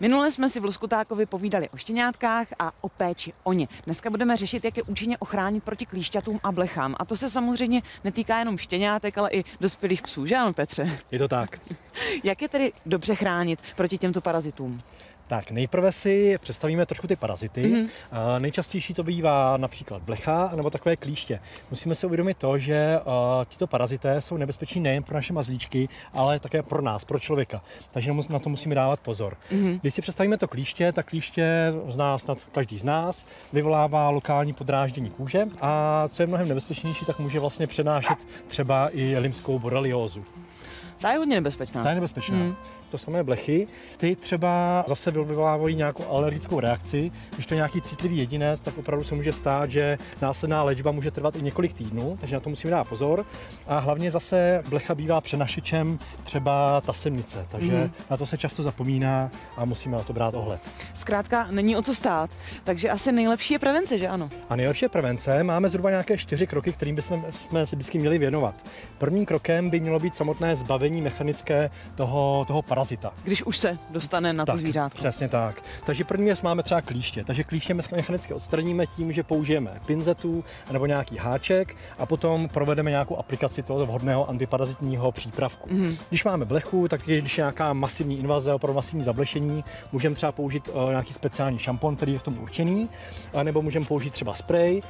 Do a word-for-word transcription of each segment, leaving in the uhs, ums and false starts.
Minule jsme si v Loskutákovi povídali o štěňátkách a o péči o ně. Dneska budeme řešit, jak je účinně ochránit proti klíšťatům a blechám. A to se samozřejmě netýká jenom štěňátek, ale i dospělých psů, že ano, Petře? Je to tak. Jak je tedy dobře chránit proti těmto parazitům? Tak nejprve si představíme trošku ty parazity. Mm-hmm. Uh, nejčastější to bývá například blecha nebo takové klíště. Musíme si uvědomit to, že uh, tito parazité jsou nebezpeční nejen pro naše mazlíčky, ale také pro nás, pro člověka. Takže na to musíme dávat pozor. Mm-hmm. Když si představíme to klíště, tak klíště zná snad každý z nás, vyvolává lokální podráždění kůže a co je mnohem nebezpečnější, tak může vlastně přenášet třeba i limskou boreliózu. Ta je hodně nebezpečná. Ta je nebezpečná. Mm. To samé blechy, ty třeba zase vyvolávají nějakou alergickou reakci. Když to je nějaký citlivý jedinec, tak opravdu se může stát, že následná léčba může trvat i několik týdnů, takže na to musíme dát pozor. A hlavně zase blecha bývá přenašečem třeba tasemnice, takže mm. na to se často zapomíná a musíme na to brát ohled. Zkrátka není o co stát, takže asi nejlepší je prevence, že ano? A nejlepší je prevence. Máme zhruba nějaké čtyři kroky, kterým bychom jsme se vždycky měli věnovat. Prvním krokem by mělo být samotné zbavení mechanické toho, toho parazita. Když už se dostane na to zvířátko. Přesně tak. Takže první věc máme třeba klíště. Takže klíště mechanicky odstraníme tím, že použijeme pinzetu nebo nějaký háček a potom provedeme nějakou aplikaci toho vhodného antiparazitního přípravku. Mm-hmm. Když máme blechu, tak když je nějaká masivní invaze, opravdu masivní zablešení, můžeme třeba použít uh, nějaký speciální šampon, který je k tomu určený, nebo můžeme použít třeba sprej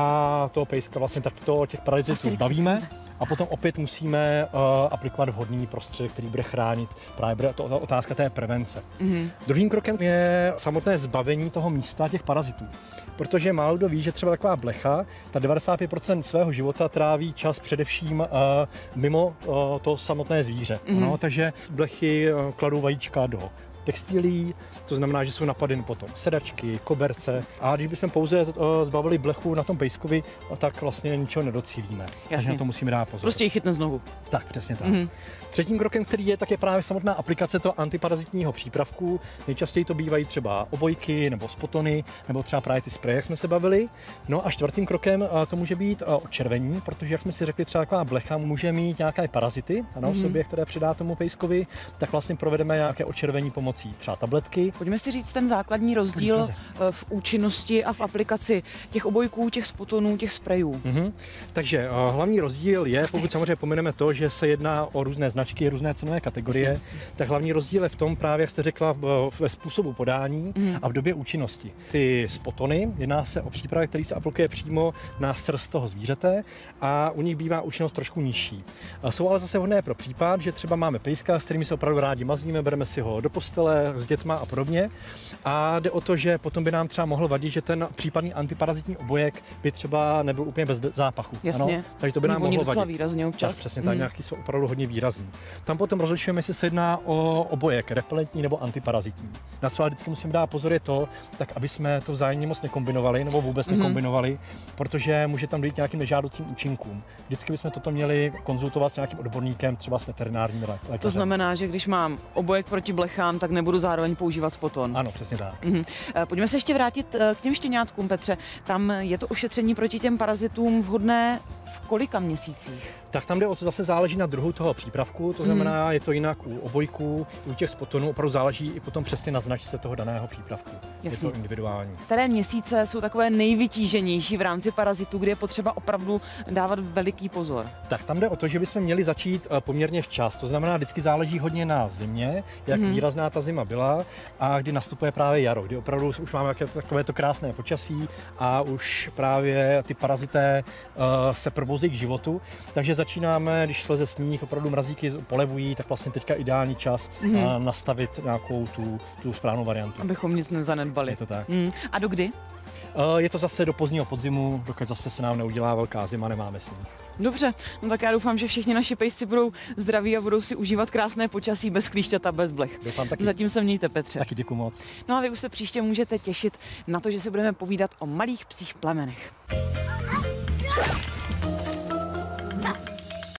a toho pejska vlastně takto těch parazitů zbavíme. A potom opět musíme uh, aplikovat vhodný prostředek, který bude chránit. Právě bude to otázka té prevence. Mm-hmm. Druhým krokem je samotné zbavení toho místa těch parazitů. Protože málo kdo ví, že třeba taková blecha, ta devadesát pět procent svého života tráví čas především uh, mimo uh, to samotné zvíře. Mm-hmm. No, takže blechy uh, kladou vajíčka do textilí, to znamená, že jsou napadeny potom sedačky, koberce a když bychom pouze uh, zbavili blechu na tom pejskovi, tak vlastně ničeho nedocílíme. Jasně. Takže na to musíme dát pozor. Prostě ji chytne znovu. Tak, přesně tak. Mm-hmm. Třetím krokem, který je, tak je právě samotná aplikace toho antiparazitního přípravku. Nejčastěji to bývají třeba obojky nebo spotony, nebo třeba právě ty spreje, jak jsme se bavili. No a čtvrtým krokem uh, to může být uh, odčervení, protože jak jsme si řekli, třeba taková blecha může mít nějaké parazity ano, mm-hmm. v sobě, které přidá tomu pejskovi, tak vlastně provedeme nějaké odčervení pomocí třeba tabletky. Pojďme si říct ten základní rozdíl v účinnosti a v aplikaci těch obojků, těch spotonů, těch sprejů. Mm-hmm. Takže uh, hlavní rozdíl je, pokud samozřejmě pomineme to, že se jedná o různé značky, různé cenové kategorie, Jasně. tak hlavní rozdíl je v tom právě, jak jste řekla, ve způsobu podání mm. a v době účinnosti. Ty spotony, jedná se o přípravek, který se aplikuje přímo na srst toho zvířete a u nich bývá účinnost trošku nižší. Jsou ale zase vhodné pro případ, že třeba máme pejska, s kterými se opravdu rádi mazlíme, bereme si ho do postele s dětma a podobně. A jde o to, že potom by nám třeba mohl vadit, že ten případný antiparazitní obojek by třeba nebyl úplně bez zápachu. Jasně. Ano? Takže to by nám mohlo vadit. Výrazně občas. Tak, přesně tak, mm. nějaký jsou opravdu hodně výrazný. Tam potom rozlišujeme, jestli se jedná o obojek repelentní nebo antiparazitní. Na co ale vždycky musím dát pozor je to, tak aby jsme to vzájemně moc nekombinovali nebo vůbec mm. nekombinovali, protože může tam dojít nějakým nežádoucím účinkům. Vždycky bychom toto měli konzultovat s nějakým odborníkem, třeba s veterinárním lékařem. To znamená, že když mám obojek proti blechám, tak nebudu zároveň používat spoton. Ano, přesně tak. Mm. Pojďme se ještě vrátit k těm štěňátkům, Petře. Tam je to ošetření proti těm parazitům vhodné v kolika měsících? Tak tam jde o to, zase záleží na druhu toho přípravku, to znamená, mm. je to jinak u obojků, u těch spotonů, opravdu záleží i potom přesně na značce toho daného přípravku. Jasně. Je to individuální. Které měsíce jsou takové nejvytíženější v rámci parazitů, kde je potřeba opravdu dávat veliký pozor? Tak tam jde o to, že bychom měli začít poměrně včas, to znamená, vždycky záleží hodně na zimě, jak mm. výrazná ta zima byla a kdy nastupuje právě jaro, kdy opravdu už máme takové to krásné počasí a už právě ty parazité uh, se probouzí k životu, takže začínáme, když sleze sníh, opravdu mrazíky polevují, tak vlastně teďka ideální čas mm. nastavit nějakou tu, tu správnou variantu. Abychom nic nezanedbali. Je to tak. Mm. A do kdy? Je to zase do pozdního podzimu, dokud zase se nám neudělá velká zima, nemáme sníh. Dobře, no tak já doufám, že všichni naši pejsci budou zdraví a budou si užívat krásné počasí bez klíšťat a bez blech. Doufám taky. Zatím se mějte, Petře. Taky děkuju moc. No a vy už se příště můžete těšit na to, že si budeme povídat o malých psích plemenech.